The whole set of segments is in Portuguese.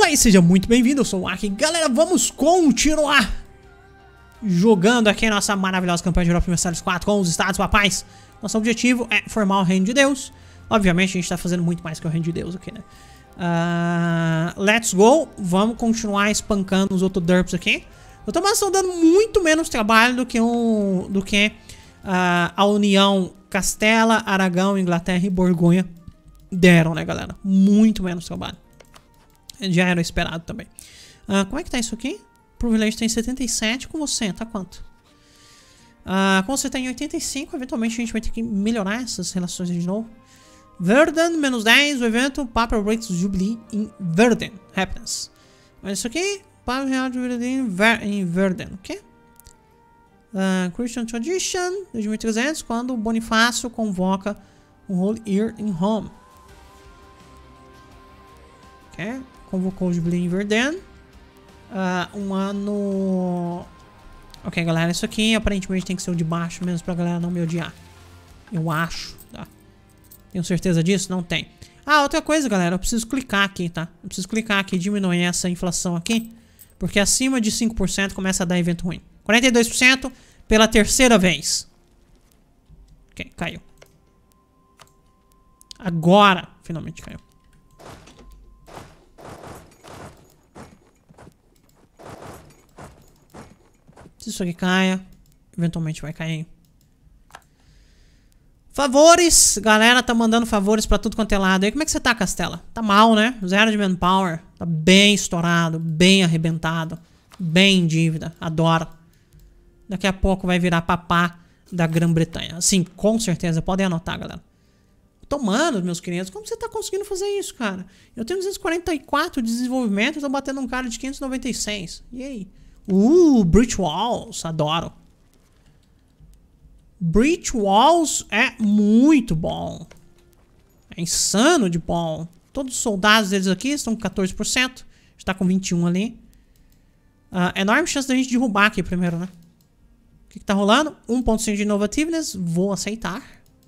Olá e seja muito bem-vindo, eu sou o Aki. Galera, vamos continuar jogando aqui a nossa maravilhosa campanha de Europa Universalis 4 com os Estados Papais. Nosso objetivo é formar o Reino de Deus. Obviamente a gente tá fazendo muito mais que o Reino de Deus aqui, né? Let's go. Vamos continuar espancando os outros derps aqui. Os otomanos estão dando muito menos trabalho do que a União Castela, Aragão, Inglaterra e Borgonha deram, né, galera? Muito menos trabalho. Já era esperado também. Como é que tá isso aqui? Privilégio tem 77. Com você, tá quanto? Com você tá em 85. Eventualmente a gente vai ter que melhorar essas relações de novo. Verden, menos 10. O evento Papa Breaks Jubilee em Verden. Happiness. Mas isso aqui, Papa Real Jubilee em Verden. O quê? Christian Tradition, 2300. Quando o Bonifácio convoca o Holy Year in Rome. Ok. Convocou o Jubilee em Verden. Um ano... Ok, galera, isso aqui aparentemente tem que ser o de baixo mesmo pra galera não me odiar. Eu acho, tá? Tenho certeza disso? Não tem. Outra coisa, galera, eu preciso clicar aqui, tá? Eu preciso clicar aqui e diminuir essa inflação aqui. Porque acima de 5% começa a dar evento ruim. 42% pela terceira vez. Ok, caiu. Agora, finalmente caiu. Se isso aqui caia, eventualmente vai cair. Favores, galera tá mandando favores pra tudo quanto é lado. E aí, como é que você tá, Castela? Tá mal, né? 0 de manpower. Tá bem estourado, bem arrebentado. Bem em dívida. Adoro. Daqui a pouco vai virar papá da Grã-Bretanha. Sim, com certeza. Podem anotar, galera. Otomanos, meus queridos. Como você tá conseguindo fazer isso, cara? Eu tenho 244 de desenvolvimento e tô batendo um cara de 596. E aí? Breach Walls. Adoro. Breach Walls é muito bom. É insano de bom. Todos os soldados deles aqui estão com 14%. Está com 21 ali. Enorme chance da gente derrubar aqui primeiro, né? O que tá rolando? 1.5 de Innovativeness. Vou aceitar.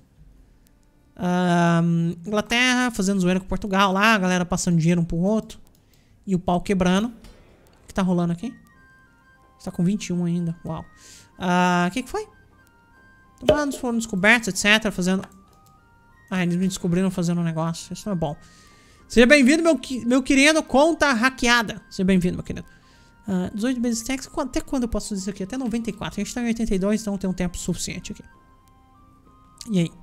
Inglaterra fazendo zoeira com Portugal lá. A galera passando dinheiro um pro outro. E o pau quebrando. O que tá rolando aqui? Está com 21 ainda. Uau. O que foi? Tomados foram descobertos, etc. Fazendo... eles me descobriram fazendo um negócio. Isso não é bom. Seja bem-vindo, meu querido. Conta hackeada. Seja bem-vindo, meu querido. 18 vezes tax. Até quando eu posso fazer isso aqui? Até 94. A gente tá em 82, então tem um tempo suficiente aqui. E aí?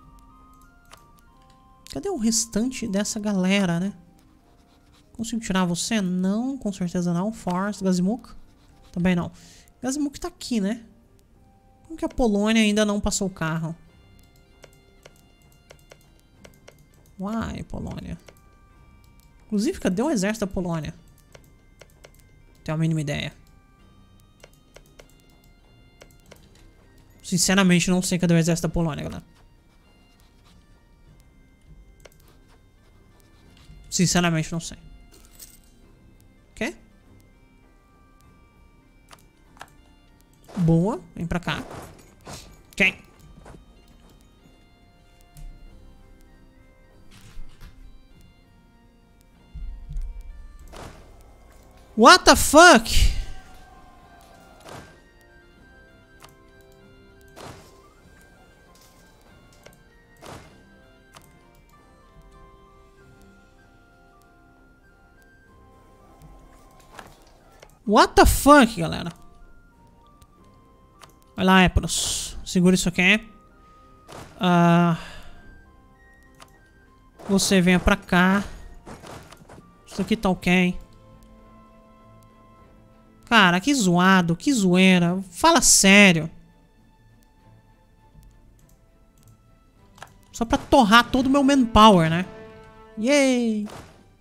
Cadê o restante dessa galera, né? Consigo tirar você? Não, com certeza não. Force, Gazimuk. Também não. Gazimuk tá aqui, né? Como que a Polônia ainda não passou o carro? Uai, Polônia. Inclusive, cadê o exército da Polônia? Tenho a mínima ideia. Sinceramente, não sei cadê o exército da Polônia, galera. Sinceramente, não sei. Ok? Boa, vem pra cá. Ok. What the fuck? What the fuck, galera? Vai lá, Epros. Segura isso aqui. Você venha pra cá. Isso aqui tá ok. Cara, que zoado. Que zoeira. Fala sério. Só pra torrar todo o meu manpower, né? Yay!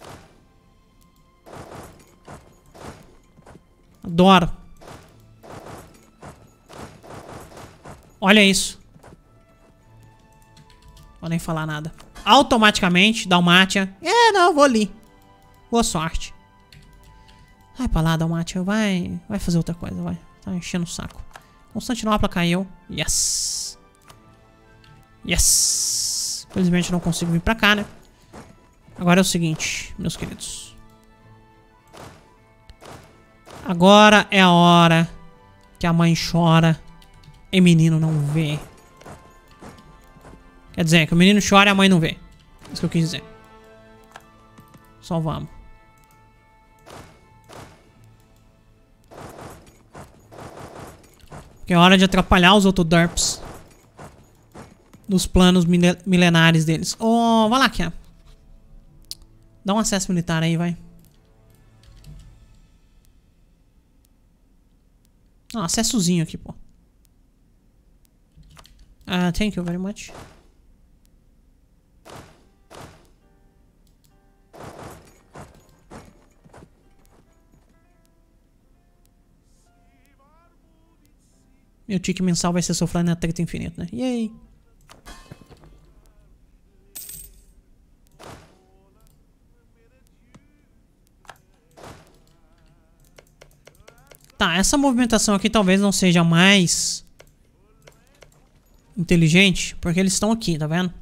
Adoro. Olha isso. Vou nem falar nada. Automaticamente, Dalmátia. Não, vou ali. Boa sorte. Vai pra lá, Dalmátia. Vai fazer outra coisa, vai. Tá enchendo o saco. Constantinopla caiu. Yes. Yes. Infelizmente eu não consigo vir pra cá, né? Agora é o seguinte, meus queridos. Agora é a hora que a mãe chora e o menino não vê. Quer dizer, que o menino chora e a mãe não vê. Isso que eu quis dizer. Só vamos. Porque é hora de atrapalhar os Autoderps dos planos milenares deles. Oh, vai lá, Kia. Dá um acesso militar aí, vai. Ah, acessozinho aqui, pô. Thank you very much. Meu tique mensal vai ser sofrendo na treta infinita, né? Yay! Tá, essa movimentação aqui talvez não seja mais inteligente, porque eles estão aqui, tá vendo?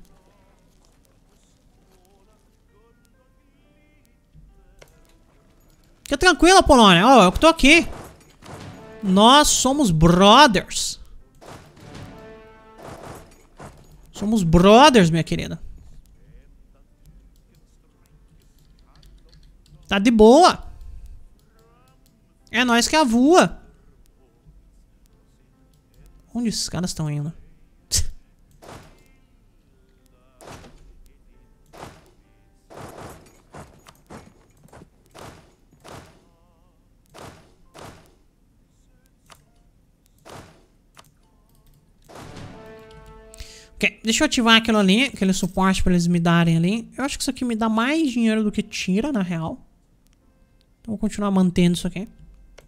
Fica tranquila, Polônia. Ó, eu que tô aqui. Nós somos brothers. Somos brothers, minha querida. Tá de boa. É nós que avua. Onde esses caras estão indo? Ok, deixa eu ativar aquilo ali, aquele suporte pra eles me darem ali. Eu acho que isso aqui me dá mais dinheiro do que tira, na real. Então vou continuar mantendo isso aqui.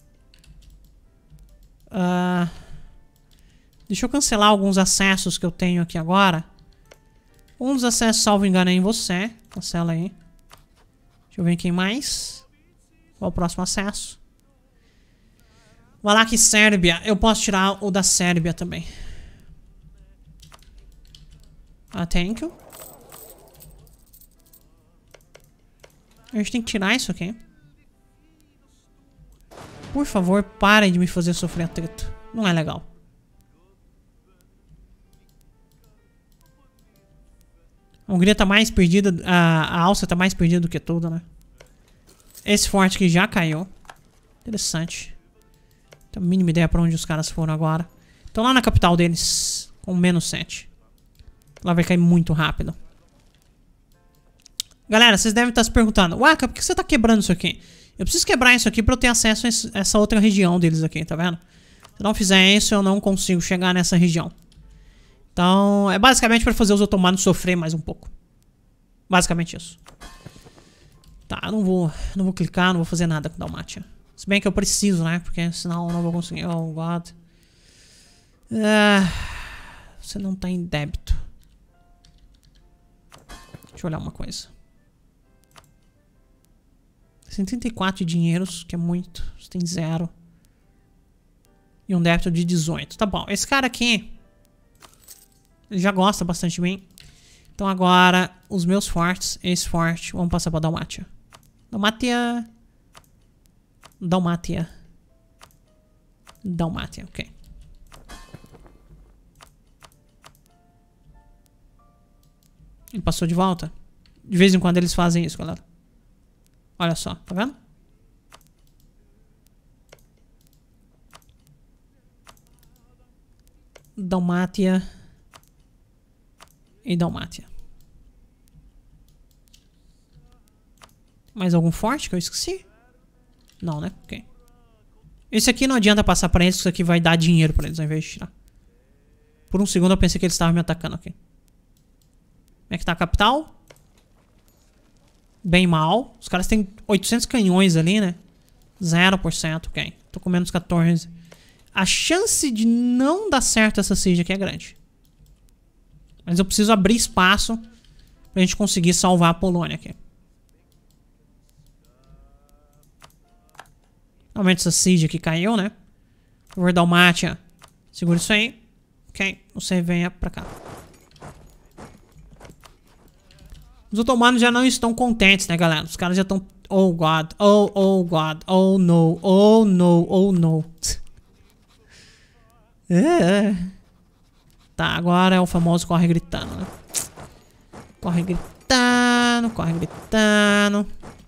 Deixa eu cancelar alguns acessos que eu tenho aqui agora. Um dos acessos, salvo engano, é em você. Cancela aí. Deixa eu ver quem mais. Qual é o próximo acesso? Vai lá que Sérvia. Eu posso tirar o da Sérvia também. Thank you. A gente tem que tirar isso aqui. Por favor, parem de me fazer sofrer atrito. Não é legal. A Hungria tá mais perdida. A Áustria tá mais perdida do que tudo, né? Esse forte aqui já caiu. Interessante. Não tenho a mínima ideia pra onde os caras foram agora. Estão lá na capital deles. Com -7. Lá vai cair muito rápido. Galera, vocês devem estar se perguntando: Waka, por que você tá quebrando isso aqui? Eu preciso quebrar isso aqui pra eu ter acesso a essa outra região deles aqui, tá vendo? Se eu não fizer isso, eu não consigo chegar nessa região. Então, é basicamente pra fazer os otomanos sofrer mais um pouco. Basicamente isso. Tá, eu não vou clicar, não vou fazer nada com Dalmácia. Se bem que eu preciso, né? Porque senão eu não vou conseguir. Oh, God. Você não tá em débito. Deixa eu olhar uma coisa. 134 de dinheiros, que é muito. Você tem 0. E um débito de 18. Tá bom. Esse cara aqui, ele já gosta bastante de mim. Então agora, os meus fortes, esse forte, vamos passar pra Dalmácia. Dalmácia, ok. Ele passou de volta. De vez em quando eles fazem isso, galera. Olha só, tá vendo? Dalmácia e Dalmácia. Mais algum forte que eu esqueci? Não, né? Ok. Esse aqui não adianta passar pra eles, que isso aqui vai dar dinheiro pra eles ao invés de tirar. Por um segundo eu pensei que eles estavam me atacando aqui. Como é que tá a capital? Bem mal. Os caras têm 800 canhões ali, né? 0%, ok. Tô com menos 14. A chance de não dar certo essa siege aqui é grande. Mas eu preciso abrir espaço pra gente conseguir salvar a Polônia aqui. Realmente essa siege aqui caiu, né? Por favor, Dalmácia. Segura isso aí. Ok. Você venha pra cá. Os otomanos já não estão contentes, né, galera? Os caras já estão Oh God, oh God, oh no, oh no, oh no. Tá, agora é o famoso corre gritando, né? Corre gritando, corre gritando.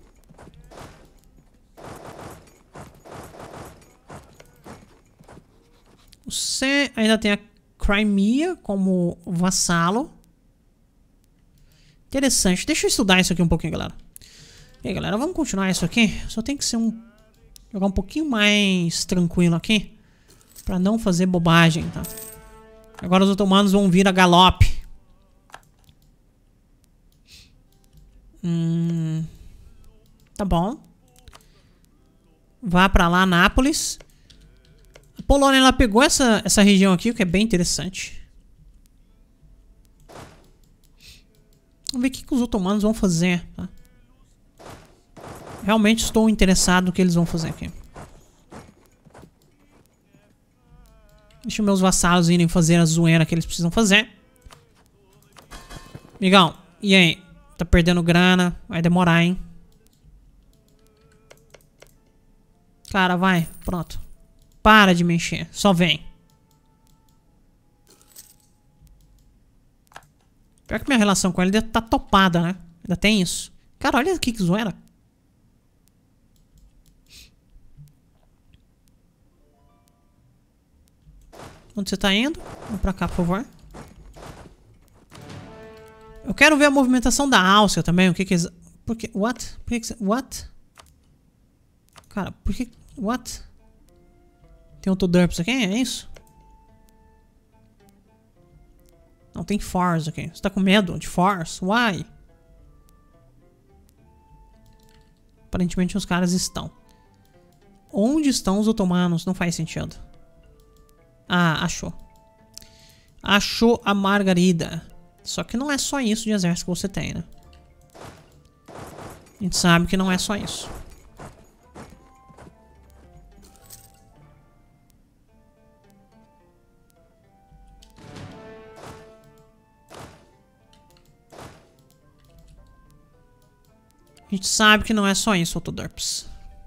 Você ainda tem a Crimea como vassalo. Interessante. Deixa eu estudar isso aqui um pouquinho, galera. E aí, galera, vamos continuar isso aqui. Só tem que ser jogar um pouquinho mais tranquilo aqui. Pra não fazer bobagem, tá? Agora os otomanos vão vir a galope. Tá bom. Vá pra lá, Nápoles. A Polônia, ela pegou essa região aqui, o que é bem interessante. Vamos ver o que os otomanos vão fazer, tá? Realmente estou interessado no que eles vão fazer aqui. Deixa meus vassalos irem fazer a zoeira que eles precisam fazer. Migão, e aí? Tá perdendo grana? Vai demorar, hein? Cara, vai. Pronto. Para de mexer. Só vem. Pior que minha relação com ele ainda tá topada, né? Ainda tem isso. Cara, olha aqui que zoeira. Onde você tá indo? Vamos pra cá, por favor. Eu quero ver a movimentação da Áustria também. O que que eles... Por que... What? Por que que... What? Cara, por que... What? Tem outro derps aqui? É isso? Não, tem Force aqui. Você tá com medo de Force? Why? Aparentemente os caras estão. Onde estão os otomanos? Não faz sentido. Ah, achou. Achou a Margarida. Só que não é só isso de exército que você tem, né? A gente sabe que não é só isso. A gente sabe que não é só isso, Autoderps.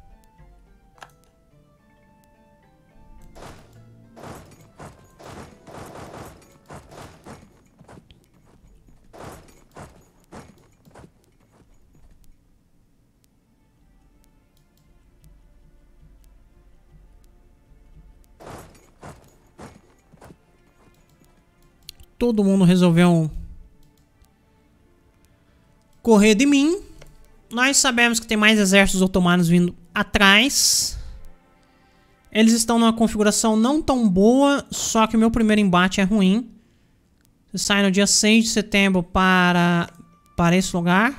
Todo mundo resolveu correr de mim. Nós sabemos que tem mais exércitos otomanos vindo atrás. Eles estão numa configuração não tão boa, só que o meu primeiro embate é ruim. Você sai no dia 6 de setembro para esse lugar.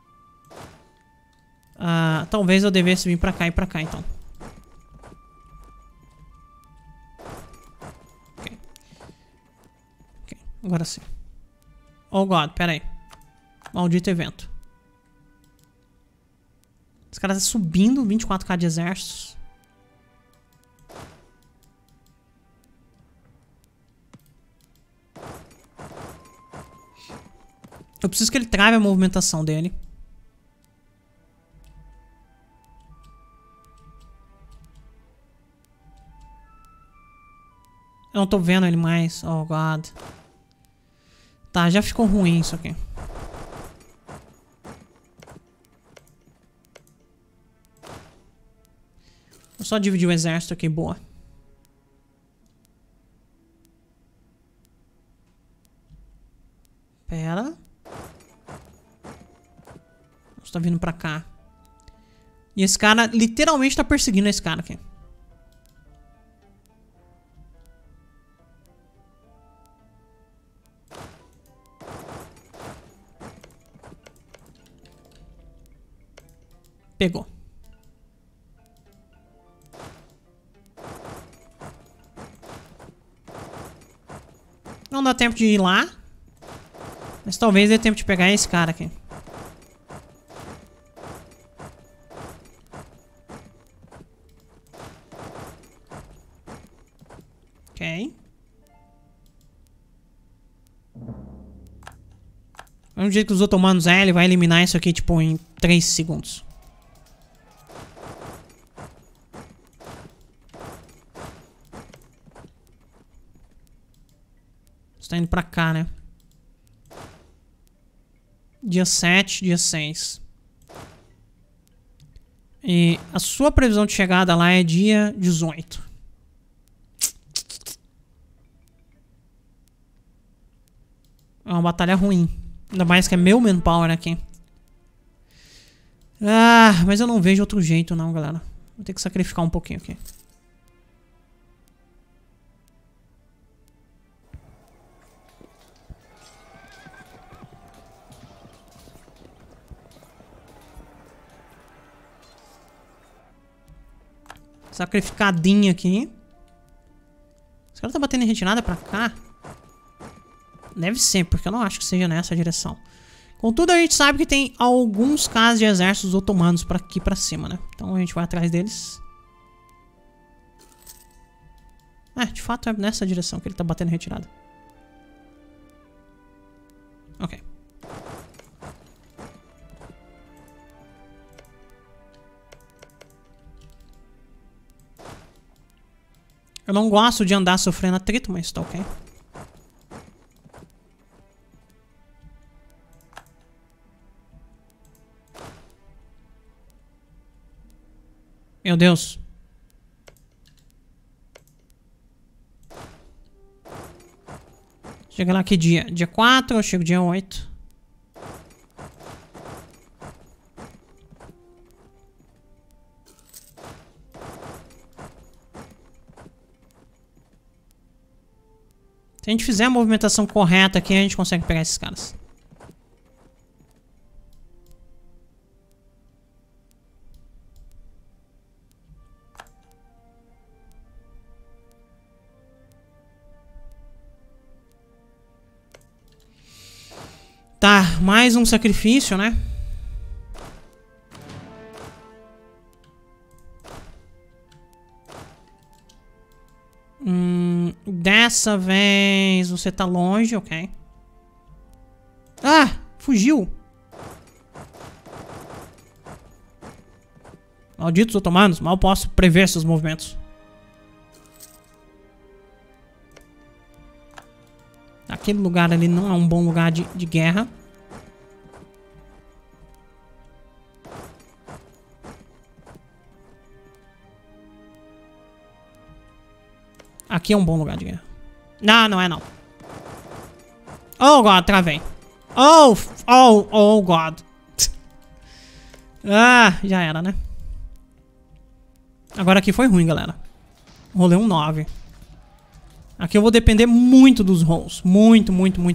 Talvez eu devesse vir pra cá e pra cá, então. Ok, agora sim. Oh God, pera aí. Maldito evento. Os caras estão subindo 24k de exércitos. Eu preciso que ele trave a movimentação dele. Eu não tô vendo ele mais. Oh God. Tá, já ficou ruim isso aqui. Vou só dividir o exército aqui, boa. Pera. Você tá vindo pra cá. E esse cara literalmente tá perseguindo esse cara aqui. Pegou. Não dá tempo de ir lá. Mas talvez dê tempo de pegar esse cara aqui. Ok. Vamos dizer que os otomanos ele vai eliminar isso aqui tipo em 3 segundos. tá indo pra cá, né? Dia 7, dia 6. E a sua previsão de chegada lá é dia 18. É uma batalha ruim. Ainda mais que é meu manpower aqui. Ah, mas eu não vejo outro jeito não, galera. Vou ter que sacrificar um pouquinho aqui. Sacrificadinha aqui. Esse cara tá batendo em retirada pra cá? Deve ser, porque eu não acho que seja nessa direção. Contudo, a gente sabe que tem alguns casos de exércitos otomanos pra aqui pra cima, né? Então a gente vai atrás deles. É, de fato é nessa direção que ele tá batendo em retirada. Ok. Eu não gosto de andar sofrendo atrito, mas tá ok. Meu Deus. Chega lá que dia? Dia 4 ou chego dia 8? Se a gente fizer a movimentação correta aqui, a gente consegue pegar esses caras. Tá, mais um sacrifício, né? Dessa vez você tá longe, ok. Ah, fugiu. Malditos otomanos, mal posso prever seus movimentos. Aquele lugar ali não é um bom lugar de guerra. Aqui é um bom lugar de guerra. Não, não é não. Oh, God, travei. Oh, God. Ah, já era, né? Agora aqui foi ruim, galera. Rolei um 9. Aqui eu vou depender muito dos rolls. Muito.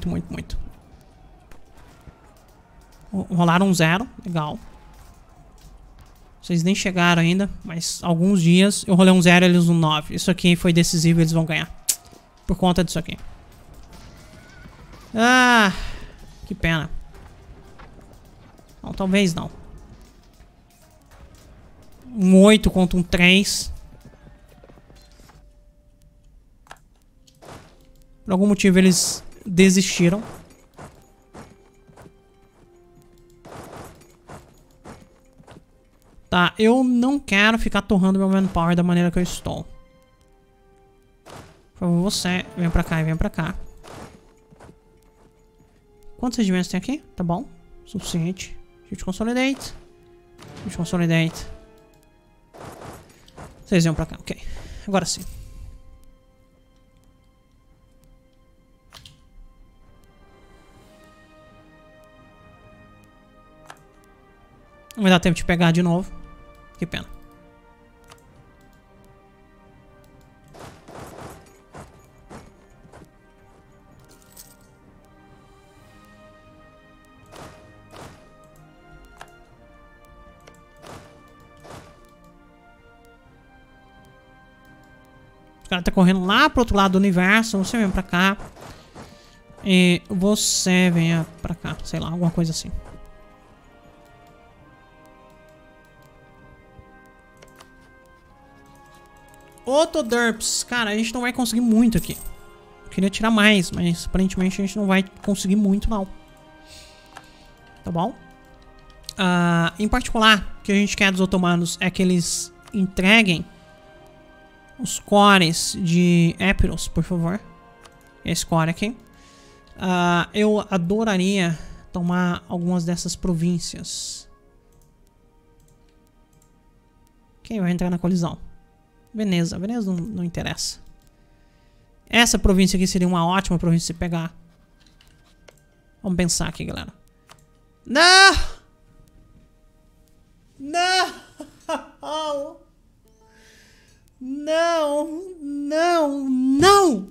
Rolaram um 0. Legal. Vocês nem chegaram ainda, mas alguns dias eu rolei um 0 e eles um 9. Isso aqui foi decisivo, eles vão ganhar. Por conta disso aqui. Ah, que pena. Não, talvez não. Um 8 contra um 3. Por algum motivo eles desistiram. Tá, eu não quero ficar torrando meu manpower da maneira que eu estou. Por favor, você vem pra cá e vem pra cá. Quantos regimentos tem aqui? Tá bom, suficiente. Shift consolidate. Shift consolidate. Vocês vêm pra cá, ok. Agora sim. Não vai dar tempo de pegar de novo. Que pena. O cara tá correndo lá pro outro lado do universo. Você vem pra cá. E você venha pra cá. Sei lá, alguma coisa assim. Otoderps. Cara, a gente não vai conseguir muito aqui. Eu queria tirar mais, mas aparentemente a gente não vai conseguir muito, não. Tá bom? Em particular, o que a gente quer dos otomanos é que eles entreguem os cores de Epiros, por favor. Esse core aqui. Eu adoraria tomar algumas dessas províncias. Quem vai entrar na colisão? Veneza. Veneza não interessa. Essa província aqui seria uma ótima província de pegar. Vamos pensar aqui, galera. Não! Não! Não! Não! Não!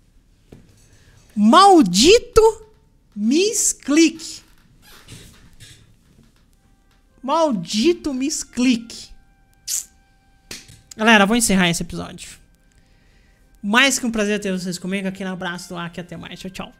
Maldito misclick! Maldito misclick! Galera, vou encerrar esse episódio. Mais que um prazer ter vocês comigo. Aquele abraço do Aki. Até mais. Tchau, tchau.